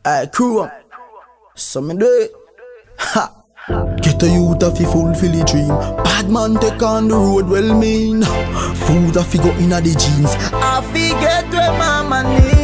I crew up. So me do it. Ha. Get a youth a fi fulfill the dream. Bad man take on the road well mean. Food a fi go inna the jeans. I fi get where mama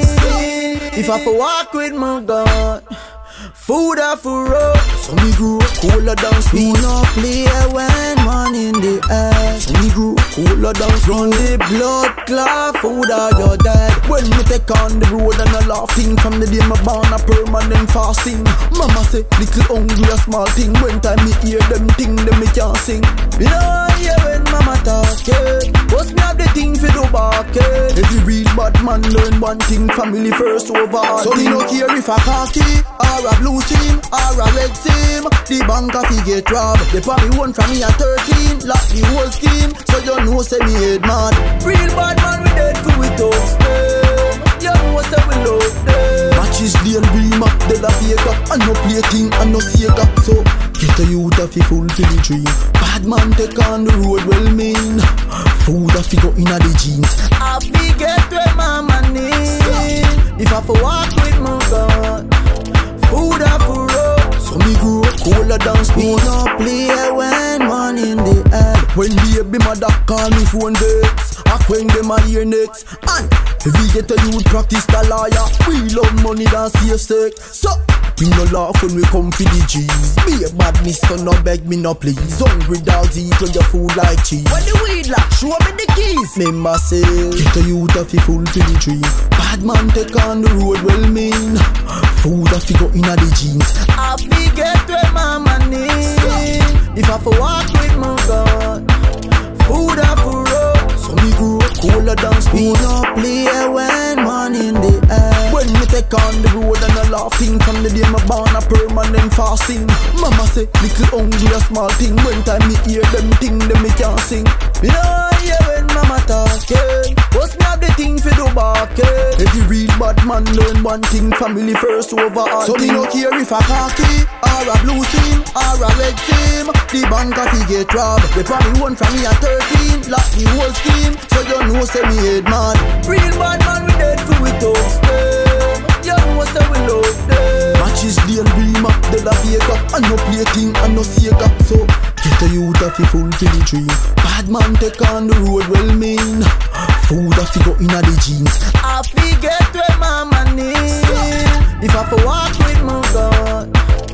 need. If I fi walk with my God, food a fi road. So me grew up cooler down speed. We no play when man in the air. So me grew up cooler down speed. Run the blood clot, food are your dad. When me take on the road and a laughing. From the day me born a permanent fasting. Mama say little hungry a small thing. When time me hear them thing, them me can't sing. You know yeah when mama talking. What's me have the thing for do barking. Every real bad man learn one thing. Family first over all. So me no care if a khaki or a blue team or a red team. The bank a fi get robbed. They probably won from me at 13. Lock the whole scheme. So you know say me head mad. Real bad man we dead for we toast them. You know say we love them. Matches the and beam up. They la fake up. And no play thing and no sega. So get a youth a fi fulfill the dream. Bad man take on the road well mean. Food a fi go inna the jeans. I fi get where mama need. If I fi walk with my God, food a fi road. So me grew up cooler down speed. No play when man in the air. When baby mother call me phone dates, I when them a hear next. And if we get a youth practice the lawyer, we love money than save sex. So we no laugh when we come for the G's. Be a badness so no beg me no please. Hungry dogs eat on your food like cheese. When the weed lock, show me the keys. Remember say, get a youth a fi fulfill the dream. Bad man take on the road well mean. Food a fi go inna the jeans. I fi get where mama need. If I fi walk with my God, food a fi road. So me grew up cooler down speed. We no play when man in the air. When me take on the road and a laughing. From the day me born a permanent fasting. Mama say little hungry a small thing. When time me hear them thing, them me can't sing. You know yeah when mama talking. What's me have the thing for do barking. Every real bad man learn one thing. Family first over all. So me no care if a khaki or a blue team or a red team. The bank a fi get robbed. They probably won from me at 13. Lock the whole scheme. So you know say me head mad. Real bad man we dead for we toast them. You know say we love them. Matches the and beam up. They la fake up. And no play thing and no sega. So get a youth a fi fulfill the dream. Bad man take on the road well mean. Food a fi go inna the jeans. I fi get where mama need. If I fi walk with my God,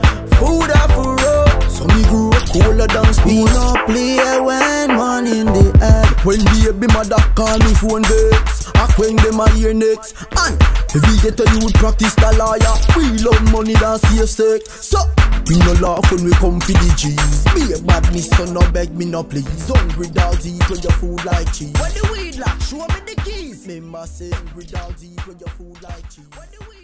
food a fi road. So me grew up cooler down speed. We no play when man in the air. When baby mother call me phone dates, I when them a hear next. And if we get a youth practice the lawyer, we love money than save sex. So we no laugh when we come for the G's. Be a badness so no beg me no please. Hungry dogs eat on your food like cheese. When the weed lock, show me the keys. Remember say hungry dogs eat on your food like cheese.